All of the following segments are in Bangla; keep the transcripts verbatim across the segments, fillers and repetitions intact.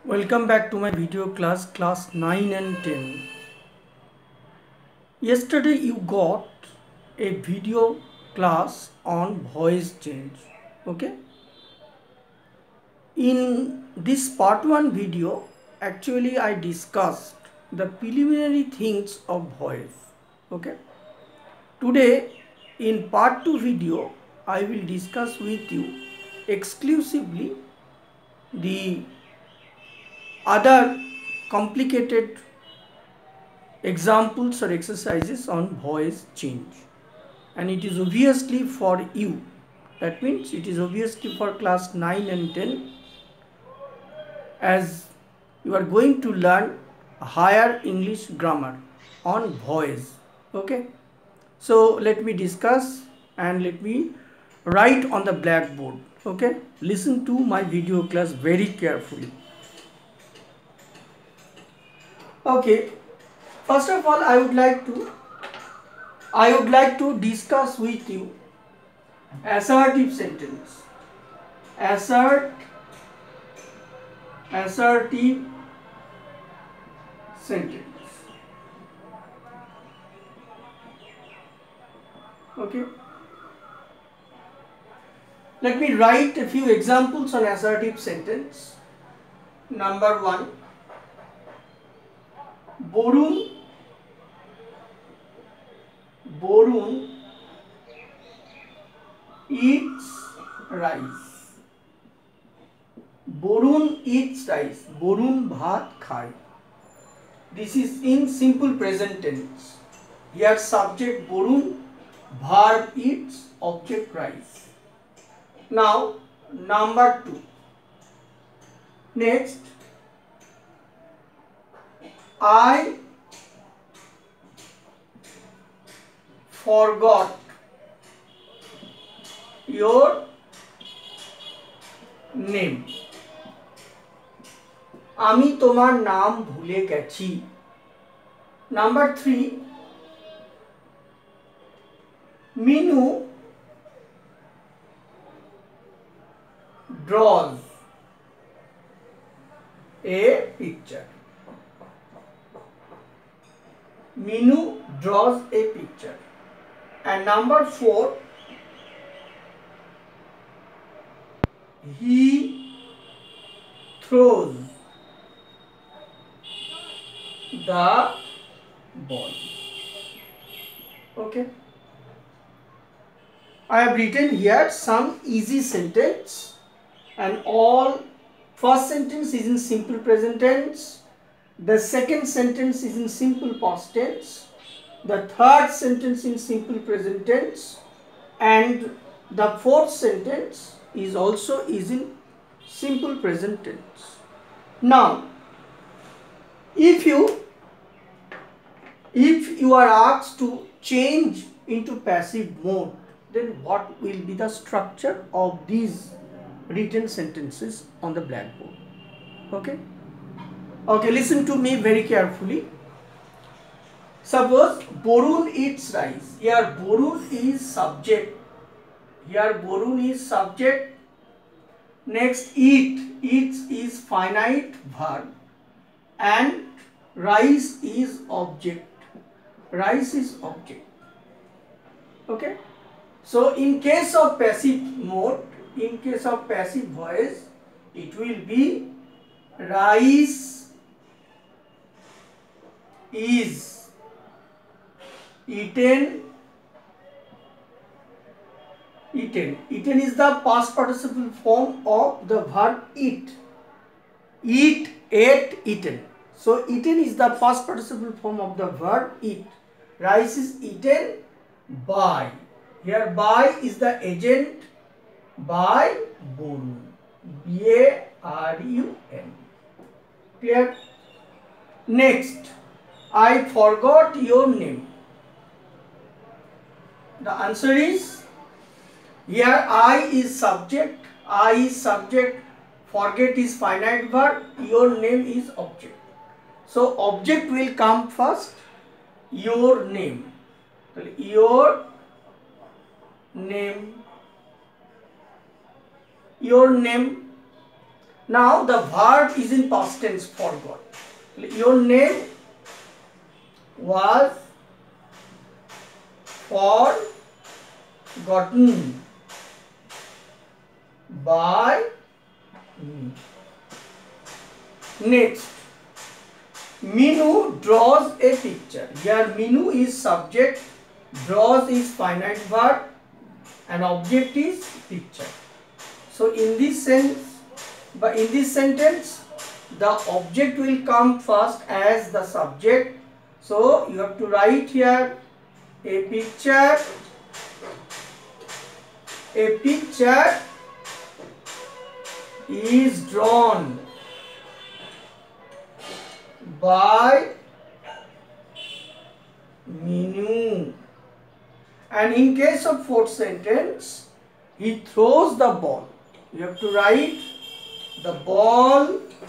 Welcome back to my video class, class nine and ten. Yesterday you got a video class on voice change. Okay. In this part one video, actually I discussed the preliminary things of voice. Okay. Today in part two video, I will discuss with you exclusively the other complicated examples or exercises on voice change, and it is obviously for you. That means it is obviously for class nine and ten, as you are going to learn higher English grammar on voice. Okay, so let me discuss and let me write on the blackboard. Okay, listen to my video class very carefully. Okay, first of all, I would like to I would like to discuss with you assertive sentence. Assert assertive sentence. Okay. Let me write a few examples on assertive sentence. Number one. Borun Borun eats rice. Borun eats rice. Borun bhat khai. This is in simple present tense. Here subject Borun, verb eats, object rice. Now number two. Next, I forgot your name. আমি তোমার নাম ভুলে গেছি. Number three. Minu draws a picture. Minu draws a picture. And number four, he throws the ball. Okay. I have written here some easy sentence, and all first sentence is in simple present tense. The second sentence is in simple past tense. The third sentence in simple present tense, and the fourth sentence is also is in simple present tense. Now, if you if you are asked to change into passive mode, then what will be the structure of these written sentences on the blackboard? Okay. Okay, listen to me very carefully. Suppose Borun eats rice. Here Borun is subject. Here Borun is subject. Next, eat. Eats is finite verb. And rice is object. Rice is object. Okay. So in case of passive mode, in case of passive voice, it will be rice is eaten. Eaten. Eaten is the past participle form of the verb eat. Eat, ate, eaten. So eaten is the past participle form of the verb eat. Rice is eaten by. Here by is the agent, by Borun. B A R U N. Clear? Next, I forgot your name. The answer is, here I is subject, I is subject, forget is finite verb, your name is object. So object will come first, your name. Your name, your name. Now the verb is in past tense, forgot. Your name was forgotten by me. Next, Minu draws a picture. Here Minu is subject, draws is finite verb, and object is picture. So in this sense, but in this sentence, the object will come first as the subject. So you have to write here a picture. A picture is drawn by Minu. And in case of fourth sentence, he throws the ball. You have to write the ball.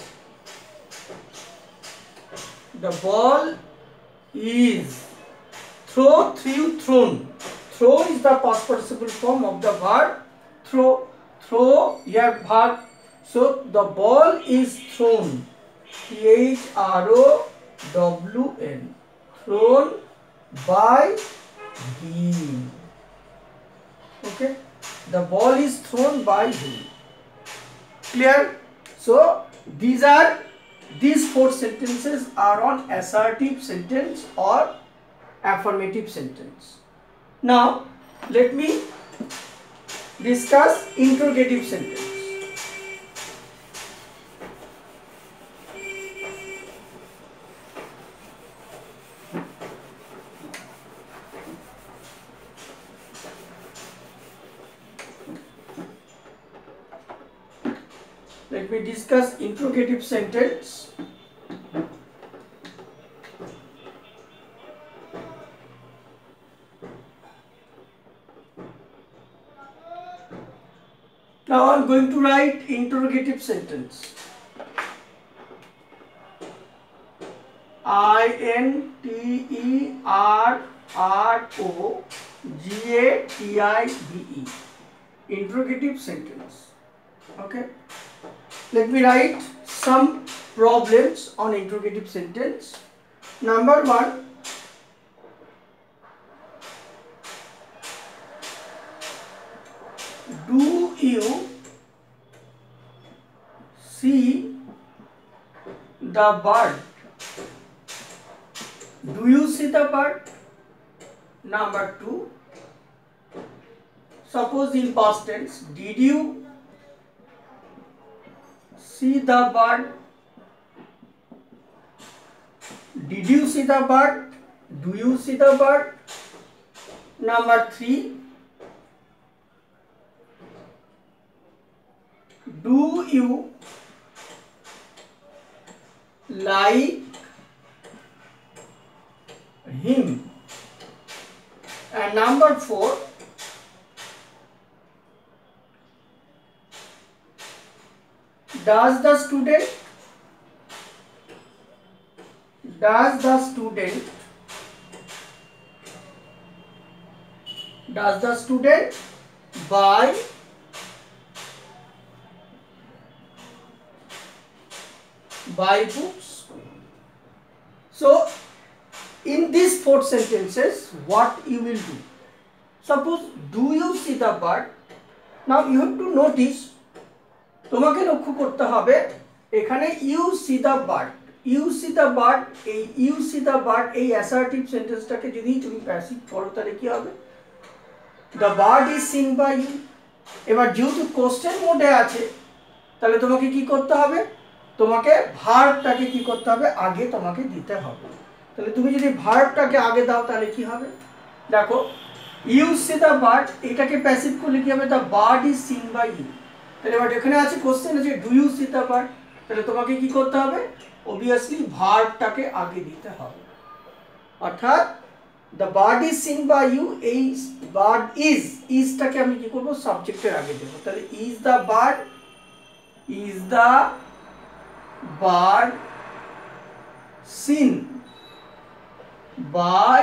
The ball is throw, threw, thrown. Throw is the past participle form of the verb throw. Throw, here verb. So the ball is thrown. T H R O W N. Thrown by him. Okay. The ball is thrown by him. Clear? So these are these four sentences are on assertive sentence or affirmative sentence. Now let me discuss interrogative sentence. Let me discuss interrogative sentence. Now I am going to write interrogative sentence. I N T E R R O G A T I V E. Interrogative sentence. Okay. Let me write some problems on interrogative sentence. Number one, do you see the bird? Do you see the bird? Number two, suppose in past tense, did you see the bird? Did you see the bird? Do you see the bird? Number three, do you like him? And number four, does the student does the student does the student buy buy books? So in these four sentences, what you will do? Suppose, do you see the bird? Now you have to notice, তোমাকে লক্ষ্য করতে হবে এখানে you see the bird, you see the bird, এই ইউ সি দ্য বার্ড এই অ্যাসার্টিভ সেন্টেন্সটাকে যদি তুমি প্যাসিভ করো তাহলে কি হবে? The bird is seen by you. এবার যেহেতু কোশ্চেন মোডে আছে তাহলে তোমাকে কি করতে হবে? তোমাকে ভার্বটাকে কি করতে হবে? আগে তোমাকে দিতে হবে। তাহলে তুমি যদি ভার্বটাকে আগে দাও তাহলে কি হবে? দেখো, ইউ সি দ্য বার্ড, এটাকে প্যাসিভ করলে কি হবে? The bird is seen by you. তাহলে এবার এখানে আছে কোশ্চেন আছে do you see the bird, তাহলে তোমাকে কি করতে হবে? অবভিয়াসলি ভার্বটাকে আগে দিতে হবে। অর্থাৎ the bird is seen by you, এই বার্ড ইজ, ইজটাকে আমি কি করব? সাবজেক্টের আগে দেবো। তাহলে is the bird, is the bird seen by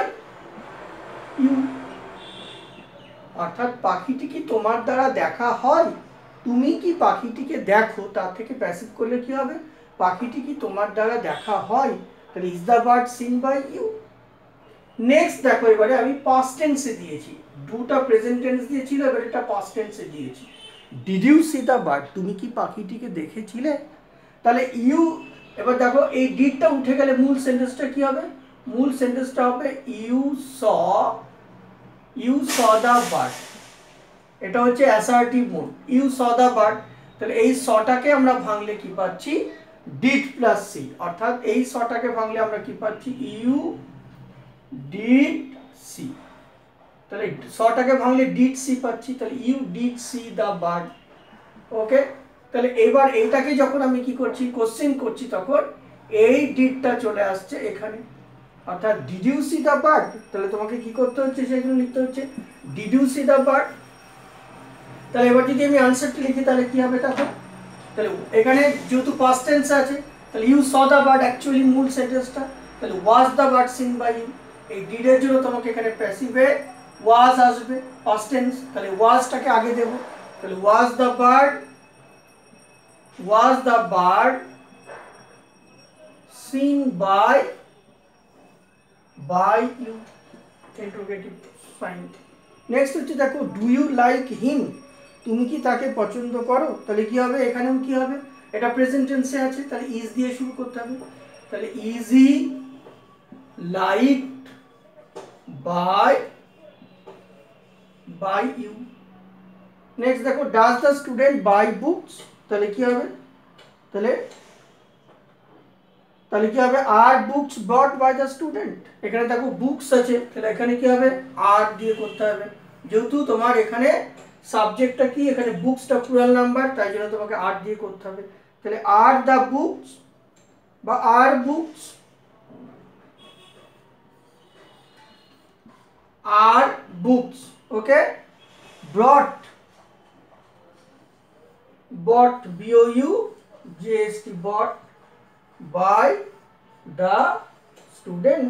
you. অর্থাৎ পাখিটি কি তোমার দ্বারা দেখা হয়? তুমি কি পাখিটিকে দেখো তার থেকে প্যাসিভ করলে কি হবে, পাখিটি কি তোমার দ্বারা দেখা হয়, তাহলে is the bird seen by you. Next দেখো এবারে আমি পাস্ট টেন্সে দিয়েছি, দুটা প্রেজেন্ট টেন্স দিয়েছিল, এবারে এটা পাস্ট টেন্সে দিয়েছি। Did you see the bird, তুমি কি পাখিটিকে দেখেছিলে, তাহলে ইউ, এবার দেখো এই ডিডটা উঠে গেলে মূল সেন্টেন্সটা কি হবে, মূল সেন্টেন্সটা হবে you saw, you saw the bird, এটা হচ্ছে assertive mode, you saw the bird. তাহলে এই সটাকে আমরা ভাঙলে কি পাচ্ছি, ডিড প্লাস সি, অর্থাৎ এই সটাকে ভাঙলে আমরা কি পাচ্ছি, ইউ ডিড সি, তাহলে সটাকে ভাঙলে ডিড সি পাচ্ছি, তাহলে you did see the bird. Okay, তাহলে এবার এইটাকে যখন আমি কি করছি, কোশ্চেন করছি, তখন এই ডিডটা চলে আসছে এখানে, অর্থাৎ did you see the bird, তাহলে তোমাকে কি করতে হচ্ছে, সেখানে লিখতে হচ্ছে did you see the bird. তাহলে এবার যদি আমি আনসারটি লিখি তাহলে কি হবে, তখন তাহলে এখানে যেহেতু পাস্ট টেন্স আছে, তাহলে you saw the bird actually মূল সেন্টেন্সটা, তাহলে was the bird seen by you, এই ডিডের জন্য তোমাকে এখানে প্যাসিভে ওয়াজ আসবে, পাস্ট টেন্স, তাহলে ওয়াজটাকে আগে দেব, তাহলে was the bird, was the bird seen by by you, interrogative sign. Next হচ্ছে দেখো ডু ইউ লাইক হিম, তুমি কি তাকে পছন্দ করো, তাহলে কি হবে, এখানেও কি হবে, এটা প্রেজেন্ট টেন্সে আছে, তাহলে ইজ দিয়ে শুরু করতে হবে, তাহলে is he liked by by you. Next দেখো does the student buy books, তাহলে কি হবে, তাহলে তাহলে কি হবে, are books bought by the student, এখানে দেখো বুকস আছে, তাহলে এখানে কি হবে, আর দিয়ে করতে হবে, যেহেতু তোমার এখানে সাবজেক্টটা কি, এখানে বুকসটা প্লুরাল নাম্বার, তাই জন্য তোমাকে আর দিয়ে করতে হবে, তাহলে আর দ্য বুকস বা are books, are books, okay, brought, bought b o u g s t bought by the student।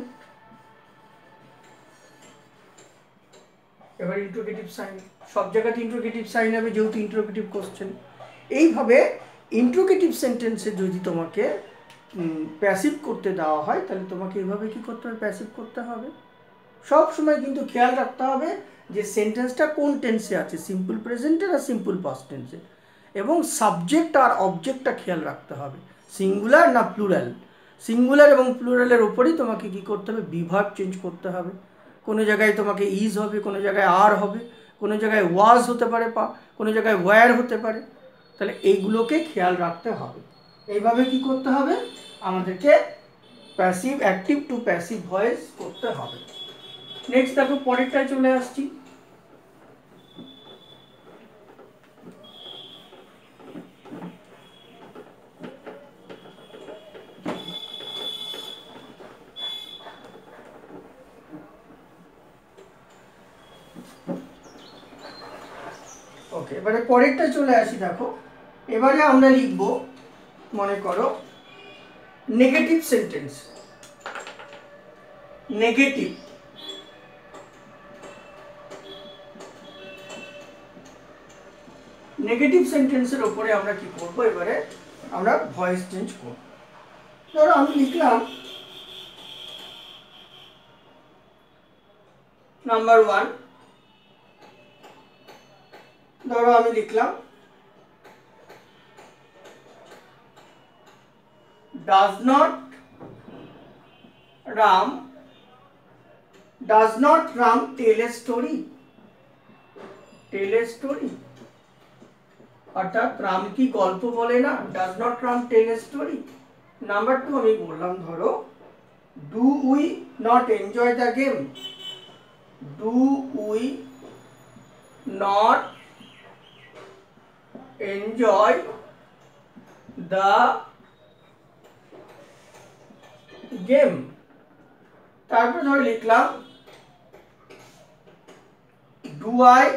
এবার ইন্টারোগেটিভ সাইন, সব জায়গাতে ইন্টারোগেটিভ সাইন হবে যেহেতু ইন্টারোগেটিভ কোশ্চেন। এইভাবে ইন্টারোগেটিভ সেন্টেন্সে যদি তোমাকে প্যাসিভ করতে দেওয়া হয় তাহলে তোমাকে এইভাবে কি করতে হবে, প্যাসিভ করতে হবে। সব সময় কিন্তু খেয়াল রাখতে হবে যে সেন্টেন্সটা কোন টেন্সে আছে, সিম্পল প্রেজেন্টে না সিম্পল পাস্ট টেন্সে, এবং সাবজেক্ট আর অবজেক্টটা খেয়াল রাখতে হবে, সিঙ্গুলার না প্লুরাল। সিঙ্গুলার এবং প্লুরালের উপরেই তোমাকে কি করতে হবে, বিভার্ব চেঞ্জ করতে হবে। কোনো জায়গায় তোমাকে ইজ হবে, কোনো জায়গায় আর হবে, কোনো জায়গায় ওয়াজ হতে পারে, পা কোনো জায়গায় ওয়্যার হতে পারে, তাহলে এইগুলোকে খেয়াল রাখতে হবে। এইভাবে কি করতে হবে, আমাদেরকে passive active to passive voice করতে হবে। নেক্সট দেখো পরেরটায় চলে আসছি, ওকে, এবারে পরেরটা চলে আসি। দেখো এবারে আমরা লিখব, মনে করো নেগেটিভ সেন্টেন্স, নেগেটিভ, নেগেটিভ সেন্টেন্সের উপরে আমরা কি করব, এবারে আমরা ভয়েস চেঞ্জ করব। ধরো আমি লিখলাম নাম্বার ওয়ান, ধরো আমি লিখলাম does not Ram, does not Ram tell a story, tell a story, অর্থাৎ রাম কি গল্প বলে না, does not Ram tell a story. Number two আমি বললাম, ধরো do we not enjoy the game, do we not enjoy the game. তারপর ধরে লিখলাম do I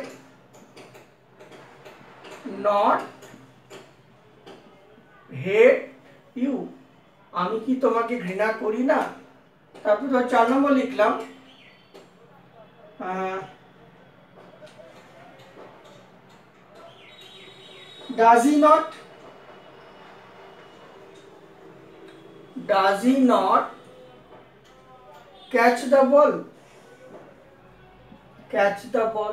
not hate you, আমি কি তোমাকে ঘৃণা করি না। তারপর ধর চার নম্বর লিখলাম does he not does he not catch the ball catch the ball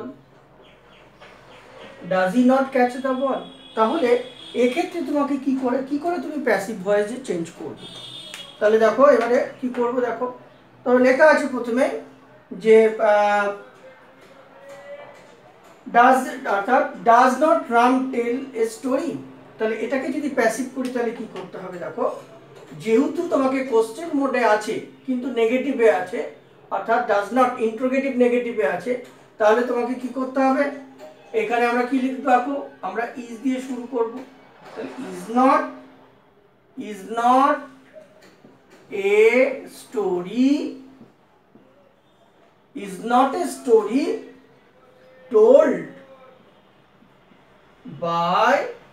does he not catch the ball তাহলে এক্ষেত্রে তোমাকে কি করে কি করে তুমি প্যাসিভ ভয়েসে চেঞ্জ করবে তাহলে দেখো এবারে কি করব দেখো তাহলে লেখা আছে প্রথমে যে ডাজ অর্থাৎ does not Ram tell a story তাহলে এটাকে যদি প্যাসিভ করি তাহলে কি করতে হবে দেখো যেহেতু তোমাকে কোশ্চেন মোডে আছে কিন্তু নেগেটিভে আছে অর্থাৎ ডাজ নট ইন্ট্রোগেটিভ নেগেটিভে আছে তাহলে তোমাকে কি করতে হবে এখানে আমরা কি লিখতে পাবো আমরা ইজ দিয়ে শুরু করব তাহলে is not is not a story is not a story told by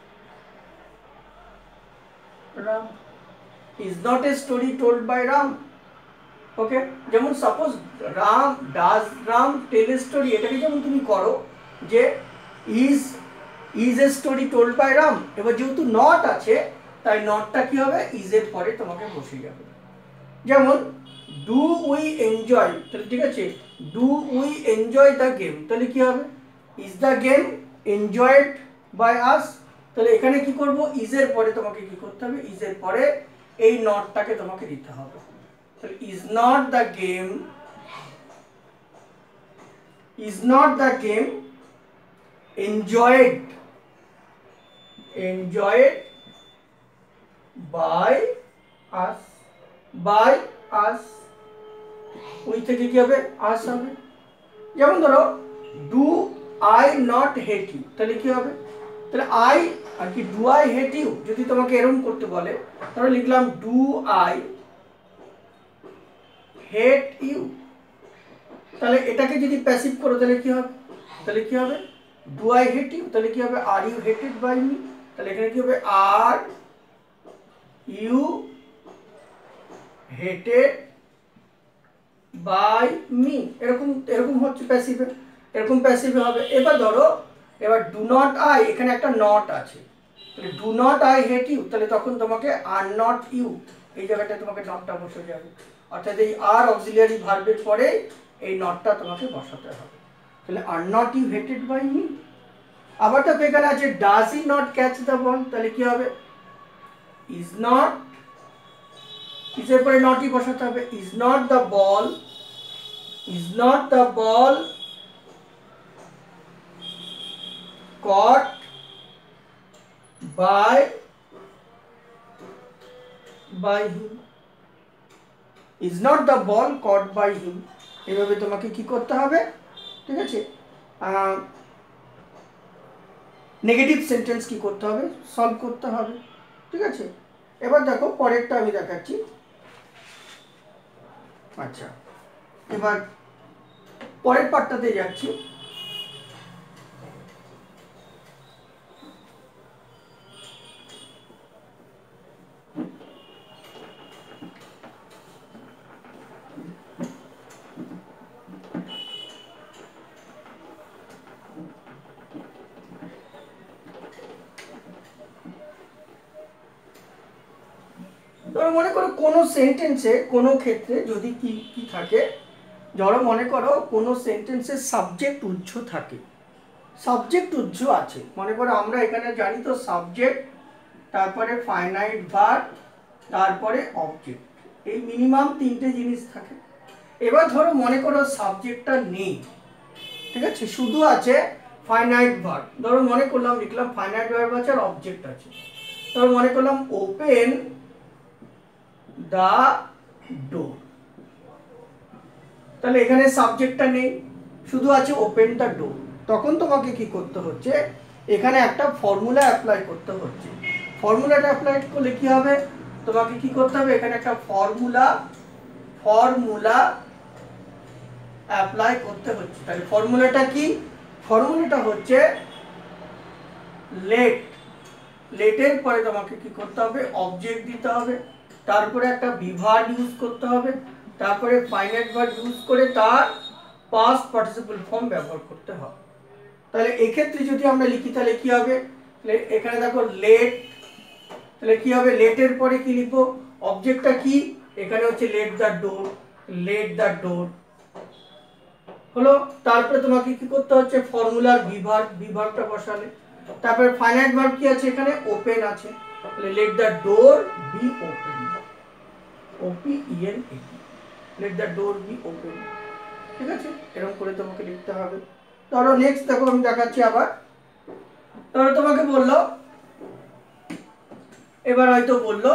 Ram is not a story told by Ram okay যেমন suppose Ram does Ram tell a story এটাকে যেমন তুমি করো যে is is a story told by Ram এবার যেহেতু নট আছে তাই নটটা কি হবে ইজ এর পরে তোমাকে বসে যাবে যেমন ডু উই এনজয় তাহলে ঠিক আছে do we enjoy the game তাহলে কি হবে is the game enjoyed by us তাহলে এখানে কি করব ইজ এর পরে তোমাকে কি করতে হবে ইজ এর পরে এই নটটাকে তোমাকে দিতে হবে তাহলে is not the game is not the game enjoyed enjoyed by us by us ওই থেকে কি হবে আস হবে যেমন ধরো do I not hate you তাহলে কি হবে তাহলে আই আর কি ডু আই হেট ইউ যদি তোমাকে এরকম করতে বলে তাহলে লিখলাম ডু আই হেট ইউ তাহলে এটাকে যদি প্যাসিভ করো তাহলে কি হবে তাহলে কি হবে ডু আই হেট ইউ তাহলে কি হবে are you hated by me তাহলে এখানে কি হবে are you hated by me এরকম এরকম হচ্ছে প্যাসিভে এরকম প্যাসিভে হবে এবার ধরো এবার ডু নট আই এখানে একটা নট আছে তাহলে do not I hate you তাহলে তখন তোমাকে আর নট ইউ এই জায়গাটায় তোমাকে নটটা বসে যাবে অর্থাৎ এই আর অক্সিলিয়ারি ভার্বের পরে এই নটটা তোমাকে বসাতে হবে তাহলে are not you hated by me আবার তো এখানে আছে does he not catch the ball তাহলে কি হবে ইজ নট ইজ এর পরে নটই বসাতে হবে is not the ball is not the ball caught by by him is not the ball caught by him এভাবে তোমাকে কি করতে হবে ঠিক আছে নেগেটিভ সেন্টেন্স কি করতে হবে সলভ করতে হবে ঠিক আছে এবার দেখো পরেরটা আমি দেখাচ্ছি আচ্ছা এবার পরের পার্টটাতে যাচ্ছি ধরো মনে করো কোনো সেন্টেন্সে কোনো ক্ষেত্রে যদি কি কি থাকে ধরো মনে করো কোনো সেন্টেন্সের সাবজেক্ট উজ্জ থাকে সাবজেক্ট উজ্জ আছে মনে করো আমরা এখানে জানি তো সাবজেক্ট তারপরে ফাইনাইট ভার্ব তারপরে অবজেক্ট এই মিনিমাম তিনটে জিনিস থাকে এবার ধরো মনে করো সাবজেক্টটা নেই ঠিক আছে শুধু আছে ফাইনাইট ভার্ব ধরো মনে করলাম লিখলাম ফাইনাইট ভার্ব আছে আর অবজেক্ট আছে ধরো মনে করলাম ওপেন the door তাহলে এখানে সাবজেক্টটা নেই শুধু আছে ওপেন দ্য ডোর তখন তোমাকে কি করতে হচ্ছে এখানে একটা ফর্মুলা অ্যাপ্লাই করতে হচ্ছে ফর্মুলাটা অ্যাপ্লাই করলে কি হবে তোমাকে কি করতে হবে এখানে একটা ফর্মুলা ফর্মুলা অ্যাপ্লাই করতে হচ্ছে তাহলে ফর্মুলাটা কি ফর্মুলাটা হচ্ছে লেট লেটের পরে তোমাকে কি করতে হবে অবজেক্ট দিতে হবে তারপরে একটা বিভার্ব ইউজ করতে হবে তারপরে ফাইনাইট ভার্ব ইউজ করে তার পাস্ট পার্টিসিপল ফর্ম ব্যবহার করতে হবে তাহলে এই ক্ষেত্রে যদি আমরা লিখি তাহলে কি হবে এখানে দেখো লেট, তাহলে কি হবে, লেটের পরে কি লিখবো, অবজেক্টটা কি, এখানে হচ্ছে let the door, let the door হলো। তারপরে তোমাকে কি করতে হচ্ছে, ফর্মুলার বিভার্ব, বিভার্বটা বসালে। তারপরে ফাইনাইট ভার্ব কি আছে, এখানে ওপেন আছে, তাহলে let the door be open, O P E N A, let the door be open. ঠিক আছে, এরকম করে তোমাকে লিখতে হবে। ধরো নেক্সট দেখো, আমি দেখাচ্ছি আবার। ধরো তোমাকে বললো, এবার হয়তো বললো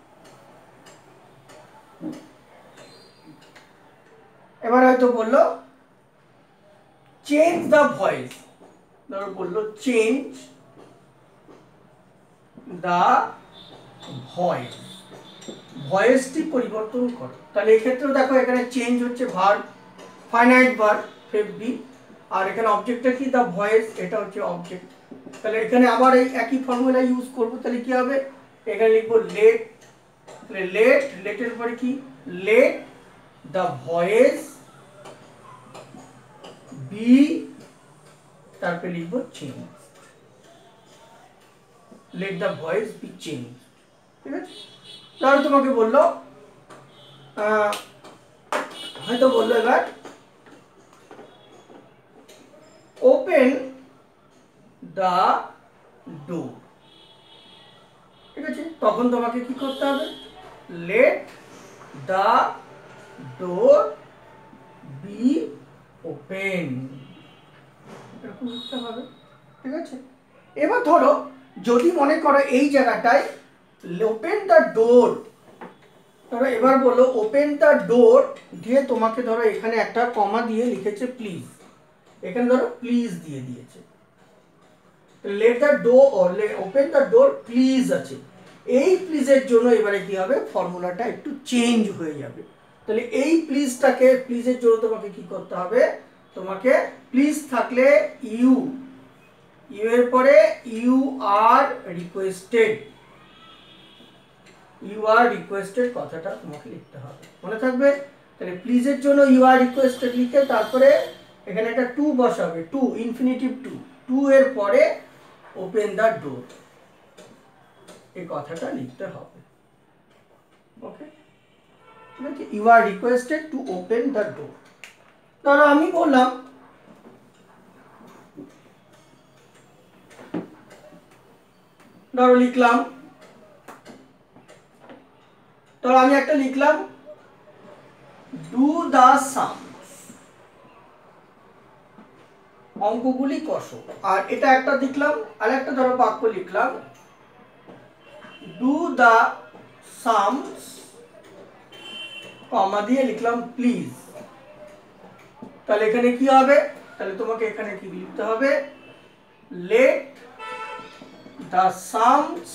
এবার হয়তো বললো চেঞ্জ দ্য ভয়েস, ধরো বললো চেঞ্জ দ্য ভয়েস, ভয়েসটি পরিবর্তন করো। তাহলে এক্ষেত্রেও দেখো এখানে চেঞ্জ হচ্ছে ভার্ব, ফাইনাইট ভার্ব ফেভ বি, আর এখানে অবজেক্টটা কি, দ্য ভয়েস, এটা হচ্ছে অবজেক্ট। তাহলে এখানে আবার এই একই ফর্মুলা ইউজ করবো। তাহলে কি হবে, এখানে লিখবো লেট, তাহলে লেট, লেটের পরে কি, লেট দ্য ভয়েস বি, তারপরে লিখবো change, let the voice be change. ঠিক আছে, তাহলে তোমাকে বললো হয়তো বললো এবার ওপেন দ্য ডোর। ঠিক আছে, তখন তোমাকে কি করতে হবে, let the door be open, এরকম লিখতে হবে। ঠিক আছে, এবার ধরো যদি মনে করো এই জায়গাটায় ওপেন দ্য ডোর, ধরো এবার বলো ওপেন দ্য ডোর দিয়ে তোমাকে ধরো এখানে একটা কমা দিয়ে লিখেছে প্লিজ, এখানে ধরো প্লিজ দিয়ে দিয়েছে, let the door, open the door please আছে, এই প্লিজের জন্য এবারে কি হবে, ফর্মুলাটা একটু চেঞ্জ হয়ে যাবে। তাহলে এই প্লিজটাকে, প্লিজের জন্য তোমাকে কি করতে হবে, তোমাকে প্লিজ থাকলে ইউ, ইউ এর পরে you are requested, you are requested কথাটা তোমাকে লিখতে হবে, মনে থাকবে। তাহলে প্লিজের জন্য ইউ আর রিকোয়েস্টেড লিখে তারপরে এখানে একটা টু বসাবে, টু ইনফিনিটিভ টু, টু এর পরে ওপেন দ্য ডোর, এই কথাটা লিখতে হবে। ওকে, ঠিক আছে, you are requested to open the door. ধরো আমি বললাম ধরো লিখলাম, ধরো আমি একটা লিখলাম ডু দ্য সামস, অঙ্কগুলি কষো, আর এটা একটা লিখলাম, আর একটা ধরো বাক্য লিখলাম ডু দ্য সামস, কমা দিয়ে লিখলাম প্লিজ। তাহলে এখানে কি হবে, তাহলে তোমাকে এখানে কি লিখতে হবে, let the sums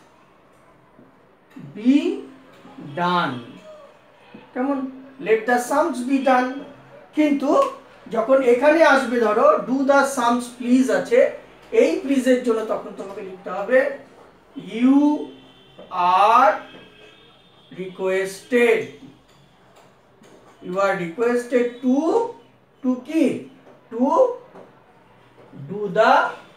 be done, কেমন, let the sums be done. কিন্তু যখন এখানে আসবে ধরো ডু দ্য সামস প্লিজ আছে, এই প্লিজের জন্য তখন তোমাকে লিখতে হবে you are requested, you are requested to, to কি, to do the,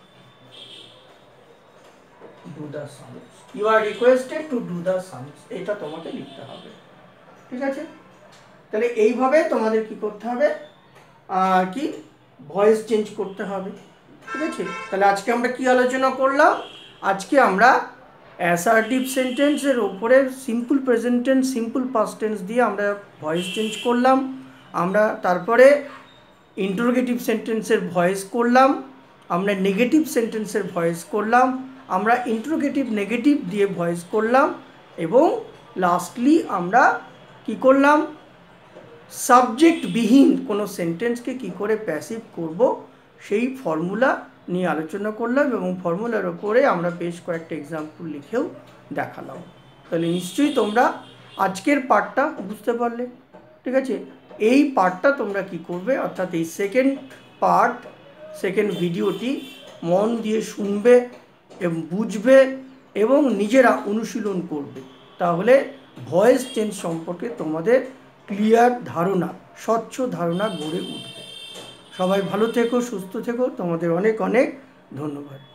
do the sums, you are requested to do the sums, এটা তোমাকে লিখতে হবে। ঠিক আছে, তাহলে এইভাবে তোমাদের কি করতে হবে, আর কি ভয়েস চেঞ্জ করতে হবে। ঠিক আছে, তাহলে আজকে আমরা কি আলোচনা করলাম, আজকে আমরা অ্যাসার্টিভ সেন্টেন্সের ওপরে simple present tense, simple past tense দিয়ে আমরা ভয়েস চেঞ্জ করলাম। আমরা তারপরে ইন্টারোগেটিভ সেন্টেন্সের ভয়েস করলাম, আমরা নেগেটিভ সেন্টেন্সের ভয়েস করলাম, আমরা ইন্টারোগেটিভ নেগেটিভ দিয়ে ভয়েস করলাম, এবং লাস্টলি আমরা কি করলাম, সাবজেক্টবিহীন কোনো সেন্টেন্সকে কি করে প্যাসিভ করব সেই ফর্মুলা নিয়ে আলোচনা করলাম, এবং ফর্মুলার ওপরে আমরা বেশ কয়েকটা এক্সাম্পল লিখেও দেখালাম। তাহলে নিশ্চয়ই তোমরা আজকের পার্টটা বুঝতে পারলে। ঠিক আছে, এই পার্টটা তোমরা কি করবে, অর্থাৎ এই সেকেন্ড পার্ট, সেকেন্ড ভিডিওটি মন দিয়ে শুনবে এবং বুঝবে এবং নিজেরা অনুশীলন করবে, তাহলে ভয়েস চেঞ্জ সম্পর্কে তোমাদের ক্লিয়ার ধারণা, স্বচ্ছ ধারণা গড়ে উঠবে। সবাই ভালো থেকো, সুস্থ থেকো, তোমাদের অনেক অনেক ধন্যবাদ।